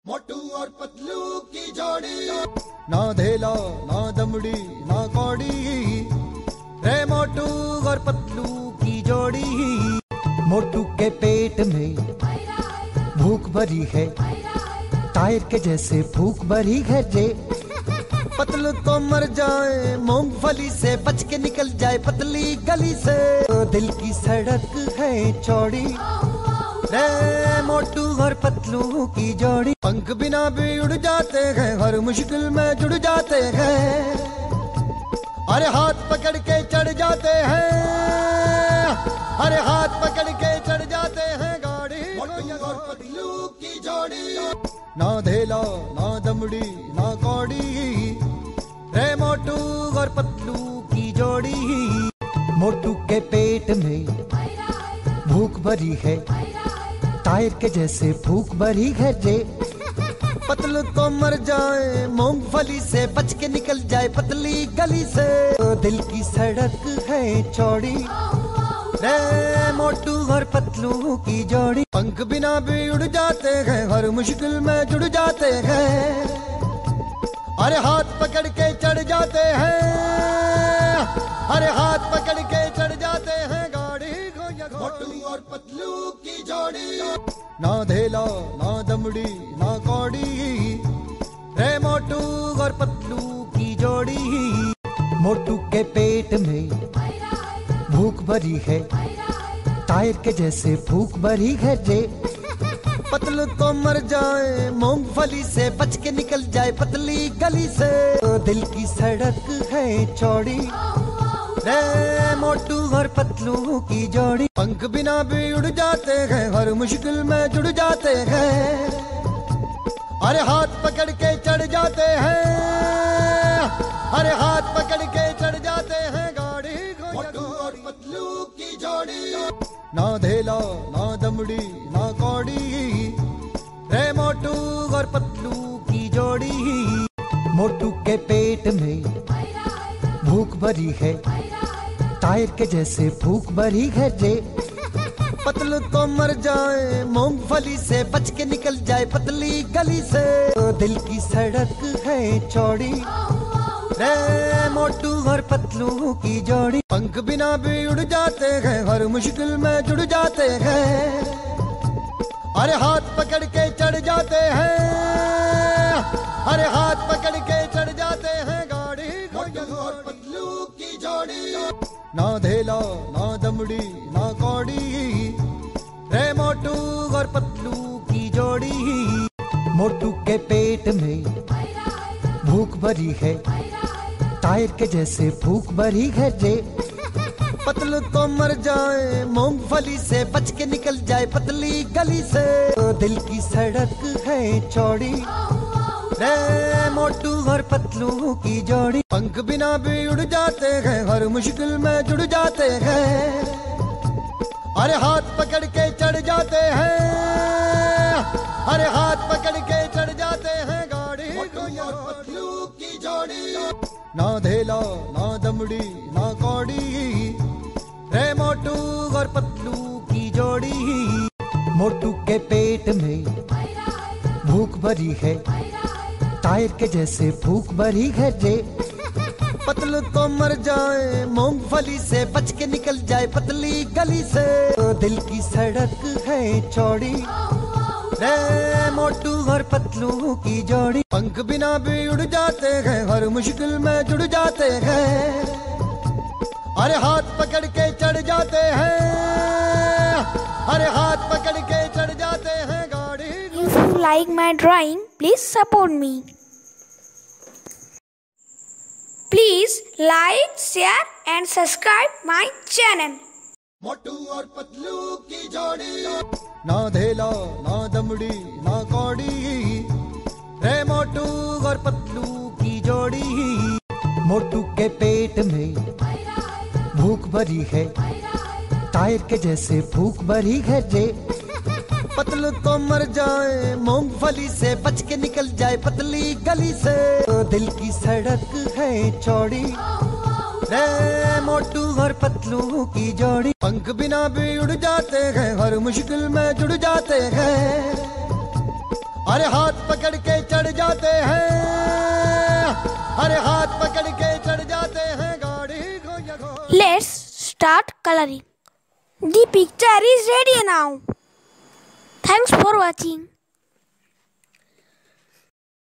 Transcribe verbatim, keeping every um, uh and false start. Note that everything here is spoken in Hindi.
मोटू और पतलू की जोड़ी, ना धेला ना दमड़ी ना कौड़ी, रे मोटू और पतलू की जोड़ी। मोटू के पेट में भूख भरी है, टायर के जैसे भूख भरी है रे। पतलू तो मर जाए, मूंगफली से बच के निकल जाए पतली गली से। दिल की सड़क है चौड़ी, रे मोटू और पतलू की जोड़ी। पंख बिना भी उड़ जाते हैं, हर मुश्किल में जुड़ जाते हैं। अरे हाथ पकड़ के चढ़ जाते हैं, अरे हाथ पकड़ के चढ़ जाते हैं गाड़ी। मोटू और पतलू की जोड़ी, ना धेला ना दमड़ी ना कौड़ी, रे मोटू और पतलू की जोड़ी। मोटू के पेट में भूख भरी है, टायर के जैसे भूख भरी है रे। पतलू तो मर जाए, मूंगफली से बच के निकल जाए पतली गली से। दिल की सड़क है चौड़ी, रे मोटू और पतलू की जोड़ी। पंख बिना भी उड़ जाते हैं, हर मुश्किल में जुड़ जाते हैं। अरे हाथ पकड़ के चढ़ जाते हैं, अरे हाथ पकड़ के चढ़ जाते हैं गाड़ी। मोटू और पतलू की जोड़ी, ना धेला ना दमड़ी ना कौड़ी, रे मोटू और पतलू की जोड़ी। मोटू के पेट में भूख भरी है, टायर के जैसे भूख भरी है रे। पतलू तो मर जाए, मूंगफली से बच के निकल जाए पतली गली से। दिल की सड़क है चौड़ी, रे मोटू और पतलू की जोड़ी। पंख बिना भी उड़ जाते हैं, हर मुश्किल में जुड़ जाते हैं। अरे हाथ पकड़ के चढ़ जाते हैं, अरे हाथ पकड़ के चढ़ जाते हैं गाड़ी। मोटू और पतलू की जोड़ी, ना धेला ना दमड़ी ना कौड़ी, रे मोटू और पतलू की जोड़ी। मोटू के पेट में भूख भरी है, टायर के जैसे भूख भरी है रे। पतलू तो मर जाए, मूंगफली से बच के निकल जाए पतली गली से। दिल की सड़क है चौड़ी, रे मोटू और पतलू की जोड़ी। पंख बिना भी उड़ जाते हैं, हर मुश्किल में जुड़ जाते हैं। अरे हाथ पकड़ के चढ़ जाते हैं, अरे हाथ पकड़ के चढ़ जाते हैं गाड़ी। मोटू और पतलू की जोड़ी, ना धेला ना दमड़ी ना कौड़ी, रे मोटू और पतलू की जोड़ी। मोटू के पेट में भूख भरी है, टायर के जैसे भूख भरी है रे। पतलू तो मर जाए, मूंगफली से बच के निकल जाए पतली गली से। दिल की सड़क है चौड़ी, रे मोटू और पतलू की जोड़ी। पंख बिना भी उड़ जाते हैं, हर मुश्किल में जुड़ जाते हैं। अरे हाथ पकड़ के चढ़ जाते हैं, अरे हाथ पकड़ के चढ़ जाते हैं गाड़ी। मोटू और पतलू की जोड़ी, ना धेला ना दमड़ी ना कौड़ी, रे मोटू और पतलू की जोड़ी। मोटू के पेट में भूख भरी है, टायर के जैसे भूख भरी है रे। पतलू तो मर जाए, मूंगफली से बच के निकल जाए पतली गली से। दिल की सड़क है चौड़ी, रे मोटू और पतलू की जोड़ी। पंख बिना भी उड़ जाते हैं, हर मुश्किल में जुड़ जाते हैं। अरे हाथ पकड़ के चढ़ जाते हैं, अरे हाथ पकड़ के चढ़ जाते हैं गाड़ी। If you like my drawing, please support me. Please like, share and subscribe my channel. मोटू और पतलू की जोड़ी, ना धेला ना दमड़ी ना कौड़ी, रे मोटू और पतलू की जोड़ी। मोटू के पेट में भूख भरी है, टायर के जैसे भूख भरी है रे। पतलू तो मर जाए, मूंगफली से बच के निकल जाए पतली गली से। दिल की सड़क है चौड़ी, रे मोटू और पतलू की जोड़ी। पंख बिना भी उड़ जाते हैं, हर मुश्किल में जुड़ जाते हैं। अरे हाथ पकड़ के चढ़ जाते हैं, अरे हाथ पकड़ के चढ़ जाते हैं गाड़ी को ये घोड़े। Let's start coloring. The picture is ready now. Thanks for watching.